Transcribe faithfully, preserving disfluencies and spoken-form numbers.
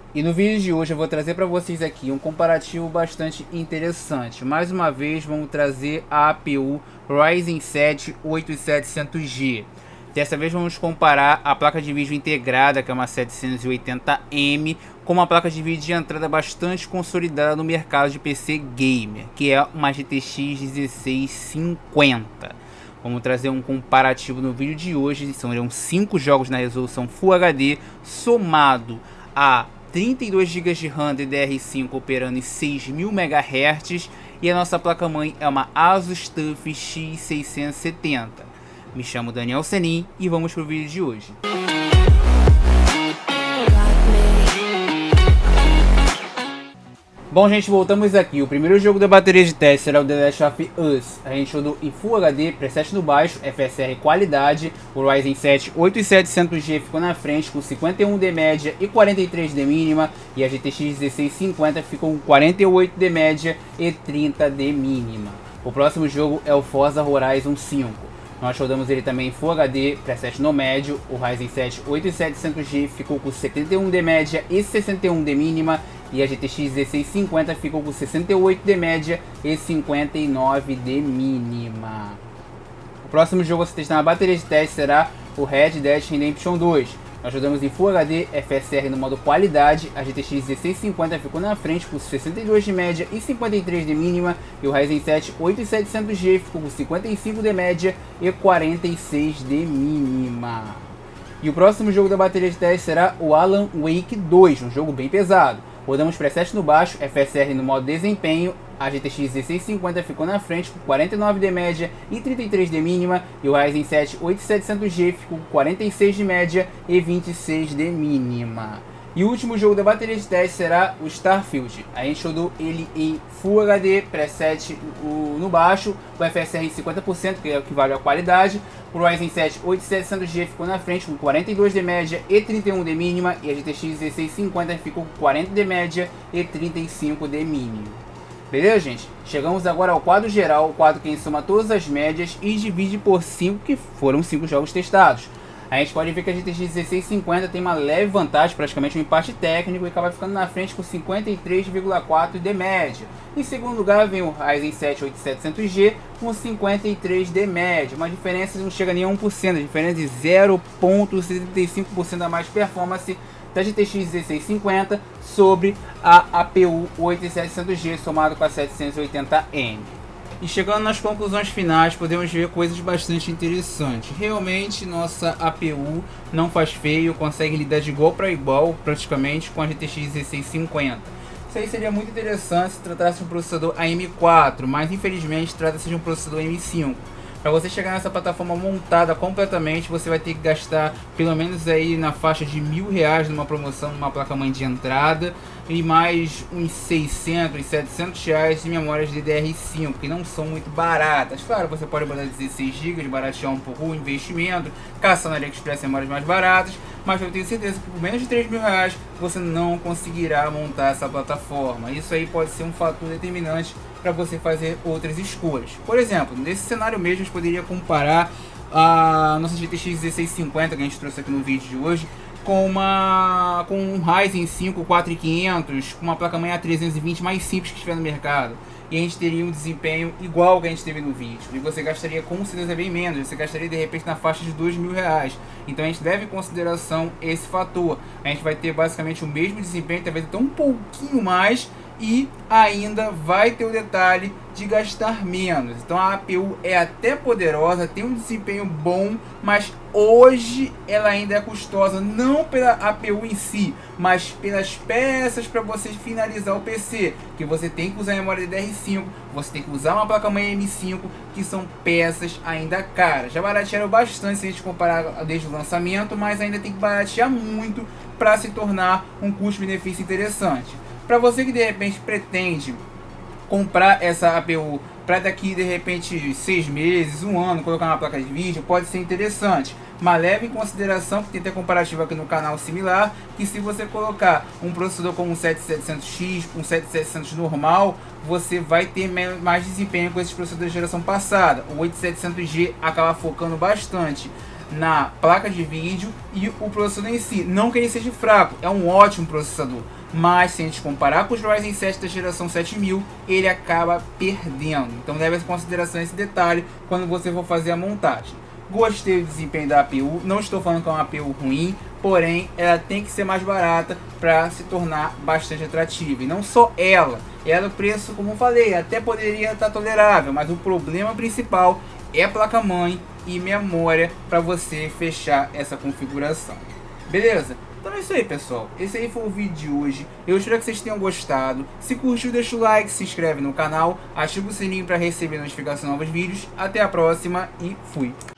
E no vídeo de hoje eu vou trazer para vocês aqui um comparativo bastante interessante. Mais uma vez vamos trazer a A P U Ryzen sete oito mil e setecentos G. Dessa vez vamos comparar a placa de vídeo integrada, que é uma setecentos e oitenta M, com uma placa de vídeo de entrada bastante consolidada no mercado de P C Gamer, que é uma G T X dezesseis cinquenta. Vamos trazer um comparativo no vídeo de hoje. Serão cinco jogos na resolução Full H D, somado a trinta e dois gigas de RAM D D R cinco operando em seis mil megahertz, e a nossa placa-mãe é uma Asus TUF X seiscentos e setenta. Me chamo Daniel Senin e vamos para o vídeo de hoje. Bom, gente, voltamos aqui. O primeiro jogo da bateria de teste será o The Last of Us. A gente rodou em Full H D, preset no baixo, F S R qualidade. O Ryzen sete oito mil e setecentos G ficou na frente com cinquenta e um de média e quarenta e três de mínima. E a G T X dezesseis cinquenta ficou com quarenta e oito de média e trinta de mínima. O próximo jogo é o Forza Horizon cinco. Nós rodamos ele também em Full H D, preset no médio. O Ryzen sete oito mil e setecentos G ficou com setenta e um de média e sessenta e um de mínima. E a G T X dezesseis cinquenta ficou com sessenta e oito de média e cinquenta e nove de mínima. O próximo jogo a se testar na bateria de teste será o Red Dead Redemption dois. Nós rodamos em Full H D, F S R no modo qualidade. A G T X dezesseis cinquenta ficou na frente com sessenta e dois de média e cinquenta e três de mínima. E o Ryzen sete oito mil e setecentos G ficou com cinquenta e cinco de média e quarenta e seis de mínima. E o próximo jogo da bateria de teste será o Alan Wake dois, um jogo bem pesado. Rodamos preset no baixo, F S R no modo desempenho. A G T X dezesseis cinquenta ficou na frente com quarenta e nove de média e trinta e três de mínima. E o Ryzen sete oito mil e setecentos G ficou com quarenta e seis de média e vinte e seis de mínima. E o último jogo da bateria de teste será o Starfield. A gente rodou ele em Full H D, preset no baixo, o F S R em cinquenta por cento, que é o que vale a qualidade. O Ryzen sete oito mil e setecentos G ficou na frente com quarenta e dois de média e trinta e um de mínima. E a G T X dezesseis cinquenta ficou com quarenta de média e trinta e cinco de mínima. Beleza, gente? Chegamos agora ao quadro geral, o quadro que soma todas as médias e divide por cinco, que foram cinco jogos testados. A gente pode ver que a G T X dezesseis cinquenta tem uma leve vantagem, praticamente um empate técnico, e acaba ficando na frente com cinquenta e três vírgula quatro de média. Em segundo lugar vem o Ryzen sete oito mil e setecentos G com cinquenta e três de média, uma diferença que não chega nem a um por cento, a diferença de zero vírgula setenta e cinco por cento a mais performance da G T X dezesseis cinquenta sobre a A P U oito mil e setecentos G somado com a setecentos e oitenta M. E chegando nas conclusões finais, podemos ver coisas bastante interessantes. Realmente nossa A P U não faz feio, consegue lidar de igual para igual praticamente com a G T X dezesseis cinquenta. Isso aí seria muito interessante se tratasse de um processador A M quatro, mas infelizmente trata-se de um processador A M cinco. Para você chegar nessa plataforma montada completamente, você vai ter que gastar pelo menos aí na faixa de mil reais numa promoção, numa placa-mãe de entrada, e mais uns seiscentos, setecentos reais de memórias D D R cinco, que não são muito baratas. Claro, você pode botar dezesseis gigas, baratear um pouco o investimento, caçar na AliExpress memórias mais baratas, mas eu tenho certeza que por menos de três mil reais você não conseguirá montar essa plataforma. Isso aí pode ser um fator determinante para você fazer outras escolhas. Por exemplo, nesse cenário mesmo, a gente poderia comparar a nossa G T X dezesseis cinquenta que a gente trouxe aqui no vídeo de hoje com uma com um Ryzen cinco quatro mil e quinhentos com uma placa-mãe A trezentos e vinte mais simples que estiver no mercado, e a gente teria um desempenho igual ao que a gente teve no vídeo, e você gastaria com certeza bem menos, você gastaria de repente na faixa de dois mil reais. Então a gente leva em consideração esse fator. A gente vai ter basicamente o mesmo desempenho, talvez até um pouquinho mais, e ainda vai ter o detalhe de gastar menos. Então a A P U é até poderosa, tem um desempenho bom, mas hoje ela ainda é custosa, não pela A P U em si, mas pelas peças para você finalizar o P C, que você tem que usar memória D D R cinco, você tem que usar uma placa-mãe A M cinco, que são peças ainda caras. Já baratearam bastante se a gente comparar desde o lançamento, mas ainda tem que baratear muito para se tornar um custo-benefício interessante. Para você que de repente pretende comprar essa A P U para daqui de repente seis meses, um ano, colocar uma placa de vídeo, pode ser interessante. Mas leve em consideração que tem até comparativo aqui no canal similar, que se você colocar um processador como um sete mil e setecentos X, um sete mil e setecentos normal, você vai ter mais desempenho com esses processadores de geração passada. O oito mil e setecentos G acaba focando bastante na placa de vídeo e o processador em si. Não que ele seja fraco, é um ótimo processador, mas se a gente comparar com os Ryzen sete da geração sete mil, ele acaba perdendo. Então leve em consideração esse detalhe quando você for fazer a montagem. Gostei do desempenho da A P U, não estou falando que é uma A P U ruim, porém ela tem que ser mais barata para se tornar bastante atrativa. E não só ela, ela o preço, como eu falei, até poderia estar tolerável, mas o problema principal é a placa-mãe e memória para você fechar essa configuração. Beleza? Então é isso aí, pessoal. Esse aí foi o vídeo de hoje. Eu espero que vocês tenham gostado. Se curtiu, deixa o like, se inscreve no canal, ativa o sininho para receber notificação de novos vídeos. Até a próxima e fui!